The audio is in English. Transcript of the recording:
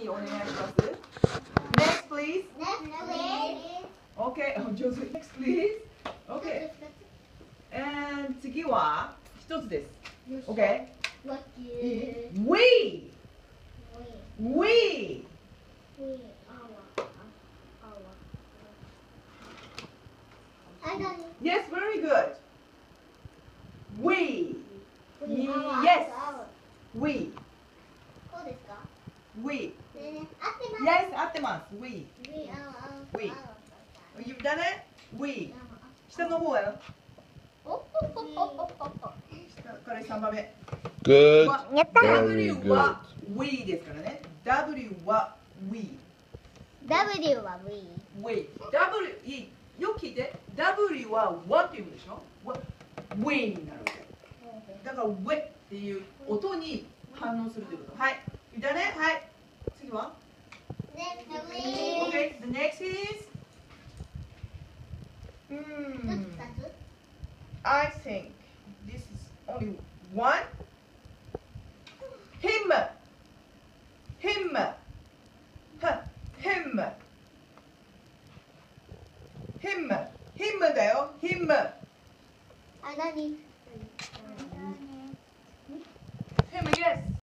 お願いします。Next, please. Okay. 上手。Next, please. Okay. And 次は一つです。Okay. We. We. Yes, very good. We. Yes. We. We. Yes, 合ってます。We. We. You've done it? We. 下の方やよ。下から3番目。 Good. W Very は good. We ですからね。W は We. W は We。 We. W いい。よく聞いて。W は What って言うんでしょ ?We になるわけ。だから We っていう音に反応するということ。はい。いたね。はい。次は Okay. The next is I think this is only one. Him. Him. Him. Him. Him だよ。Him. 何 Him, yes.